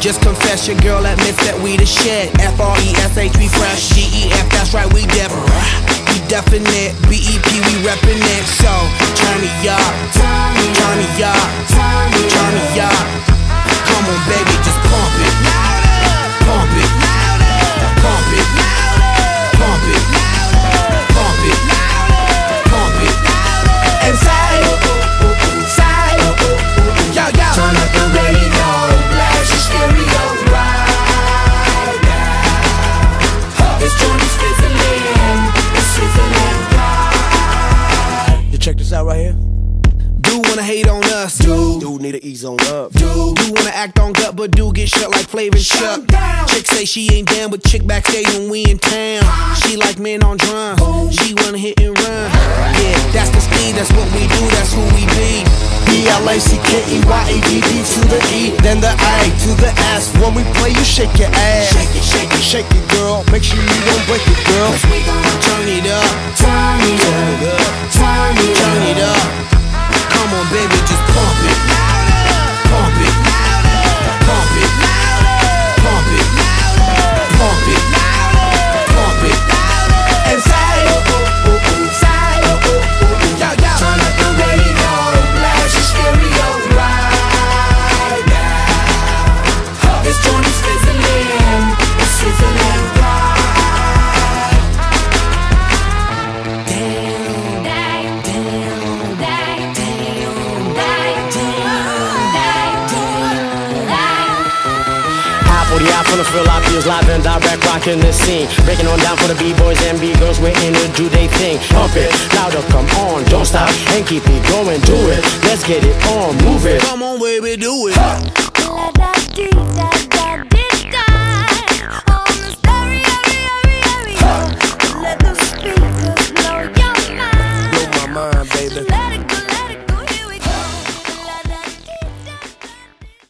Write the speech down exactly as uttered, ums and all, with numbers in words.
Just confess your girl admits that we the shit. F R E S H, we fresh. G E F, that's right, we def. We definite. B E P, we reppin' it. So, turn me up, turn me up, turn me up. Come on, baby, just pump it. Pump it. Pump it. Pump it. Pump it. Pump it. And say, say, yo, yo. Turn up the radio, blast your stereo right now. This joint is fizzling, it's sizzling right. You check this out right here. Dude wanna hate on us. Dude, dude need to ease on up. Dude, dude wanna act on gut, but dude get shut like Flavor and Chuck. Chick say she ain't down, but chick backstage when we in town. She like men on drums. She wanna hit and run. Yeah, that's the speed, that's what we do, that's who we be. B L A C K E Y A D D to the E, then the A to the S. When we play, you shake your ass. Shake it, shake it, Shake it, girl. Make sure you don't break it, girl. cause we gon' Turn it up, turn it up, turn it turn it up. Come on, baby, just pump it. Pump it. Pump it. Pump it. Pump it. Pump it. And say, say, yo, yo. Turn up the radio, blast your stereo right now. This joint is fizzling, it's sizzling right. Damn, damn, damn, damn, For the eye, from the feel, I feels live and direct, rocking the scene. Breaking on down for the B-boys and B-girls, we're in to do they thing. Pump it, louder, come on, don't stop, and keep it going, do it. Let's get it on, move it. Come on, baby, do it.